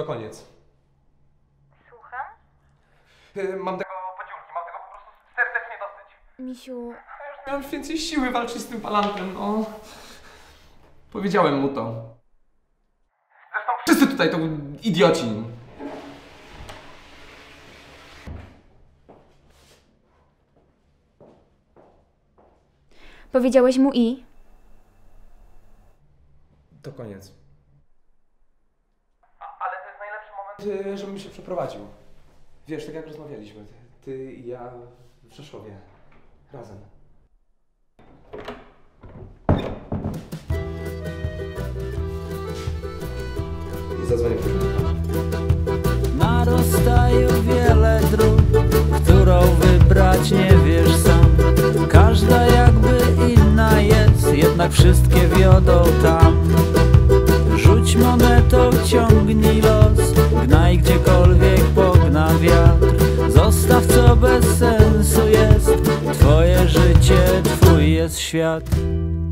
koniec. Słucham? Mam tego podziurki, mam tego po prostu serdecznie dosyć. Misiu, Ja już miałem więcej siły walczyć z tym palantem, no. Powiedziałem mu to. Zresztą wszyscy tutaj to idioci. powiedziałeś mu i? To koniec. Ale to jest najlepszy moment, żebym się przeprowadził. Wiesz, tak jak rozmawialiśmy. Ty i ja w Rzeszowie. Razem. I zadzwonię później. Na rozstaju wiele dróg, którą wybrać nie wiesz sam. Każda jakby inna jest, jednak wszystkie wiodą tam. Rzuć monetą, ciągnij los, gnaj gdziekolwiek pogna wiatr. Zostaw co bez sensu jest, twoje życie, twój jest świat.